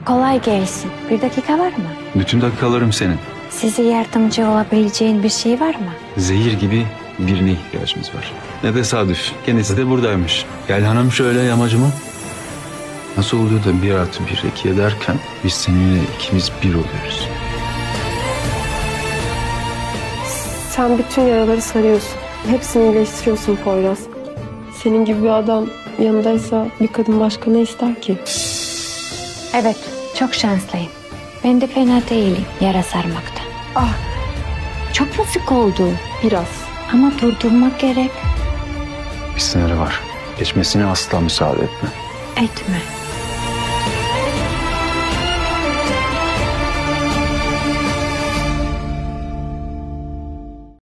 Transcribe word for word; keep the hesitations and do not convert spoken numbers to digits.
Kolay gelsin. Bir dakika var mı? Bütün dakikalarım senin. Size yardımcı olabileceğin bir şey var mı? Zehir gibi birine ihtiyacımız var. Ne tesadüf. Kendisi de buradaymış. Gel hanım şöyle yamacıma. Nasıl oluyor da bir artı bir iki ederken biz seninle ikimiz bir oluyoruz. Sen bütün yaraları sarıyorsun. Hepsini iyileştiriyorsun Poyraz. Senin gibi bir adam yanındaysa bir kadın başka ne ister ki? Evet, çok şanslıyım. Ben de fena değilim yara sarmakta. Ah, Çok mu sık oldu? biraz. Ama durdurmak gerek. Bir sınırı var. Geçmesine asla müsaade etme. Etme.